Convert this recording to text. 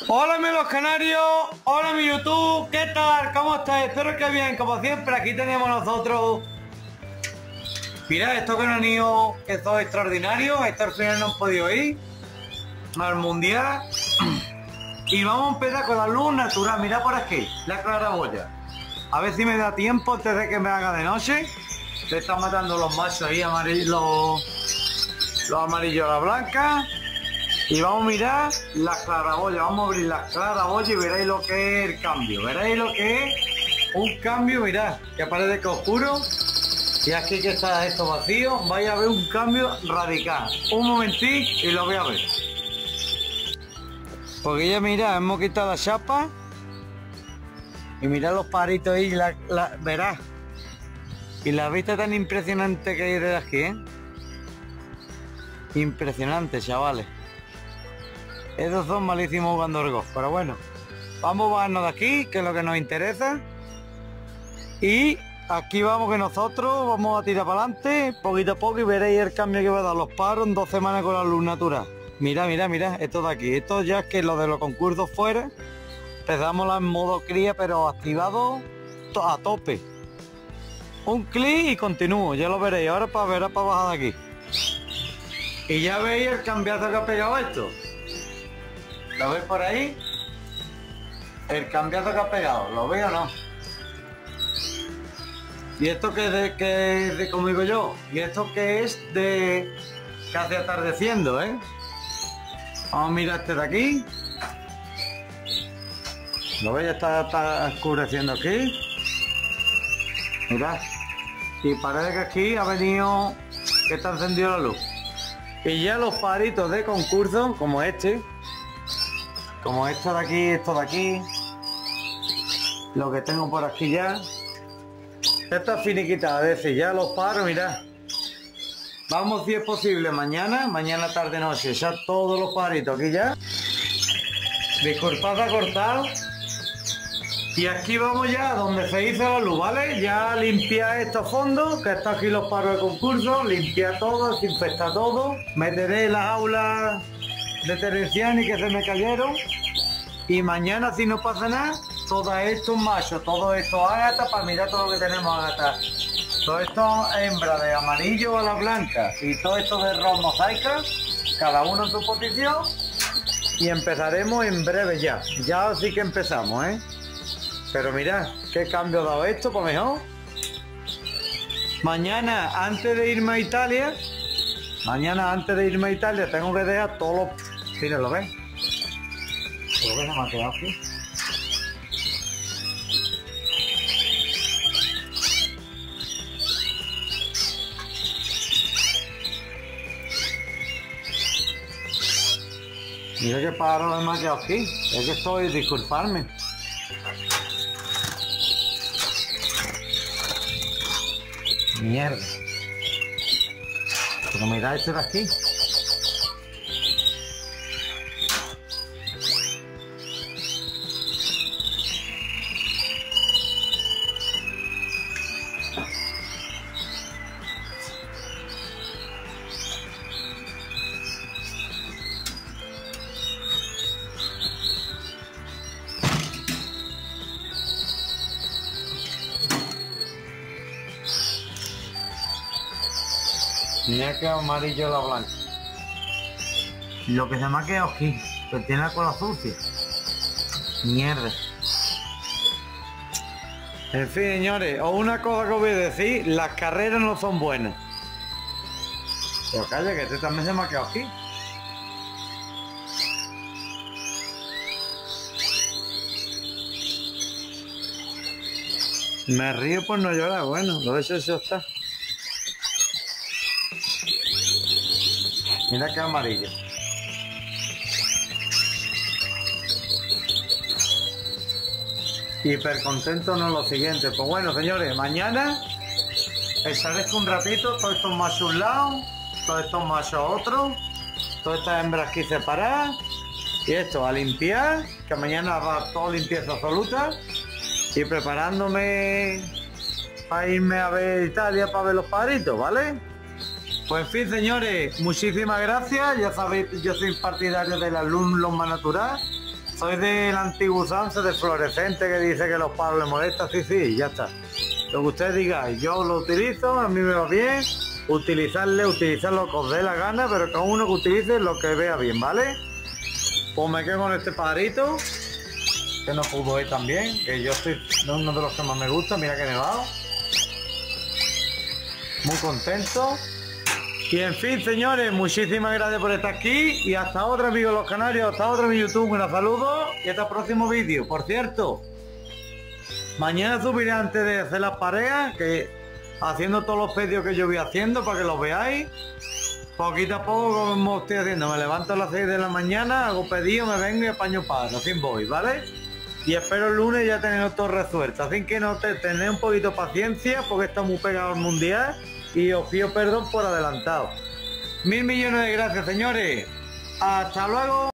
Hola los canarios, hola mi YouTube, ¿qué tal? ¿Cómo estáis? Espero que bien, como siempre aquí tenemos nosotros. Mirad, esto que no han ido, esto es extraordinario, esto al final no han podido ir al mundial. Y vamos a empezar con la luz natural, mirad por aquí, la claraboya. A ver si me da tiempo antes de que me haga de noche. Le están matando los machos ahí, amarillos, los amarillos a la blanca. Y vamos a mirar las claraboyas, vamos a abrir las claraboyas y veréis lo que es el cambio. Veréis lo que es un cambio, mirad, que parece que oscuro. Y aquí que está esto vacío, vais a ver un cambio radical. Un momentito y lo voy a ver. Porque ya mirad, hemos quitado la chapa. Y mirad los paritos ahí, verás. Y la vista tan impresionante que hay desde aquí, ¿eh? Impresionante, chavales. Esos son malísimos jugando al golf, pero bueno, vamos a bajarnos de aquí, que es lo que nos interesa. Y aquí vamos que nosotros vamos a tirar para adelante, poquito a poco, y veréis el cambio que va a dar los paros en 2 semanas con la luz natural. Mira, esto de aquí, esto ya es que lo de los concursos fuera, empezamos en modo cría, pero activado a tope. Un clic y continúo, ya lo veréis, ahora para bajar de aquí. Y ya veis el cambiazo que ha pegado esto. ¿Lo veis por ahí? El cambiazo que ha pegado, ¿lo veis o no? ¿Y esto que es de como digo yo? ¿Y esto que es de casi atardeciendo, eh? Vamos a mirar este de aquí. ¿Lo veis? Está oscureciendo aquí. Mirad. Y parece que aquí ha venido, que está encendido la luz. Y ya los paritos de concurso, como este de aquí, lo que tengo por aquí ya, esta finiquita, es decir, ya los paros, mirad, vamos si es posible mañana, tarde, noche, ya todos los paritos aquí ya, disculpad ha cortado, y aquí vamos ya donde se hizo la luz, ¿vale? Ya limpiar estos fondos, que están aquí los paros de concurso, limpiar todo, desinfectar todo, meteré las aulas de Terenciani que se me cayeron, y mañana si no pasa nada, todos estos machos, todos estos ágatas, para mirar todo lo que tenemos ágatas, todos estos hembras de amarillo a la blanca y todo esto de ron mosaica, cada uno en su posición, y empezaremos en breve ya sí que empezamos, pero mirad qué cambio ha dado esto, pues mejor. Mañana antes de irme a Italia tengo que dejar todos los... Mira, ¿lo ves? ¿Lo ves? Me ha quedado aquí. Mira qué pájaro me ha quedado aquí. Es que estoy, disculparme. Mierda. Pero mira este de aquí. Me ha quedado amarillo la blanca. Lo que se me ha quedado aquí, que tiene la cola sucia. Mierda. En fin, señores, o una cosa que os voy a decir, las carreras no son buenas. Pero calla, que este también se me ha quedado aquí. Me río por no llorar, bueno, lo de eso está. Mira qué amarillo. Hiper contento no lo siguiente. Pues bueno, señores, mañana echaré un ratito todos estos machos a un lado, todos estos machos a otro, todas estas hembras aquí separadas, y esto a limpiar, que mañana va todo limpieza absoluta, y preparándome para irme a ver Italia para ver los pajaritos, ¿vale? Pues en fin, señores, muchísimas gracias. Ya sabéis, yo soy partidario de la luz más natural. soy del antiguo usanza de fluorescente que dice que los paros le molestan, sí, ya está. Lo que ustedes digan, yo lo utilizo, a mí me va bien, utilizar lo que os dé la gana, pero cada uno que utilice lo que vea bien, ¿vale? Pues me quedo con este pajarito, que no pudo ir también, que yo soy uno de los que más me gusta, mira que nevado. Muy contento. Y en fin, señores, muchísimas gracias por estar aquí. Y hasta otra, amigos los canarios, hasta otro en YouTube. Un saludo y hasta el próximo vídeo. Por cierto, mañana subiré antes de hacer las parejas, que haciendo todos los pedidos que yo voy haciendo para que los veáis. Poquito a poco como estoy haciendo. Me levanto a las 6 de la mañana, hago pedido, me vengo y apaño pájaro. Así voy, ¿vale? Y espero el lunes ya tener todo resuelto. Así que no tened un poquito de paciencia porque está muy pegado al mundial. Y os pido perdón por adelantado. 1000 millones de gracias, señores. Hasta luego.